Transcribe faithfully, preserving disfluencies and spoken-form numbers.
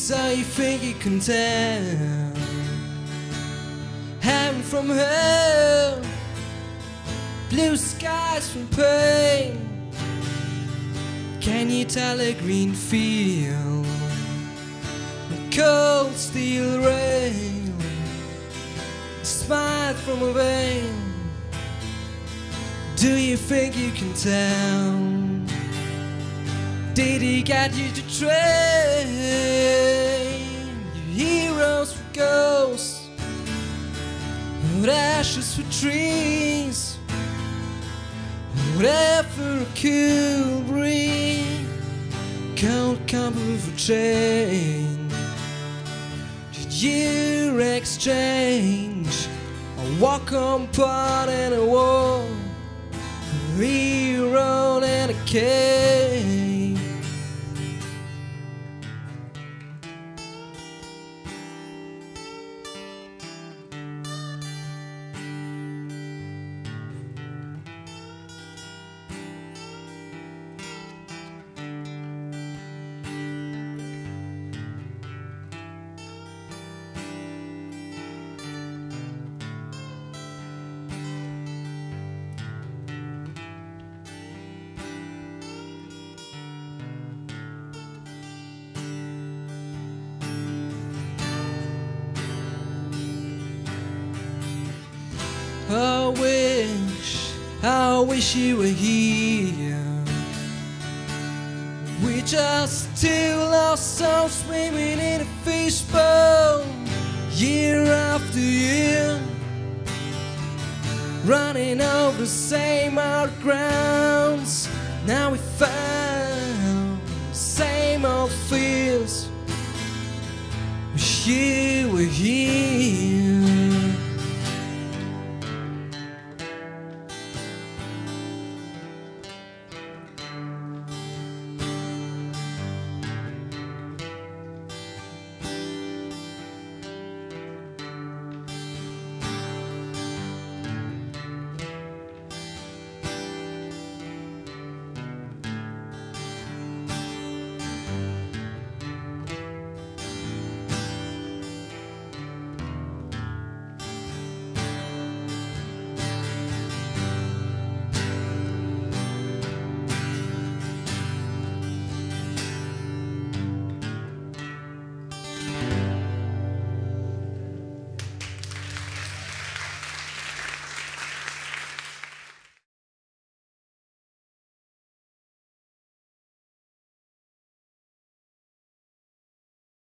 So you think you can tell heaven from hell, blue skies from pain? Can you tell a green field and cold steel rail, a smile from a vein? Do you think you can tell? Did he get you to trade your heroes for ghosts, or ashes for trees, whatever a cool breeze, cold comfort for change? Did you exchange a walk on part and a war, a hero and a cave? I wish, I wish you were here. We just two lost souls swimming in a fishbowl, year after year, running over the same old grounds. Now we found the same old fears. Wish you were here.